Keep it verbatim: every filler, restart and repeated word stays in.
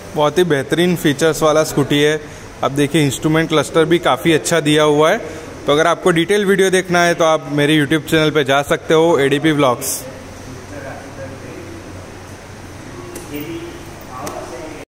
बहुत ही बेहतरीन फीचर्स वाला स्कूटी है। अब देखिए इंस्ट्रूमेंट क्लस्टर भी काफ़ी अच्छा दिया हुआ है। तो अगर आपको डिटेल वीडियो देखना है तो आप मेरे यूट्यूब चैनल पे जा सकते हो, एडीपी व्लॉग्स।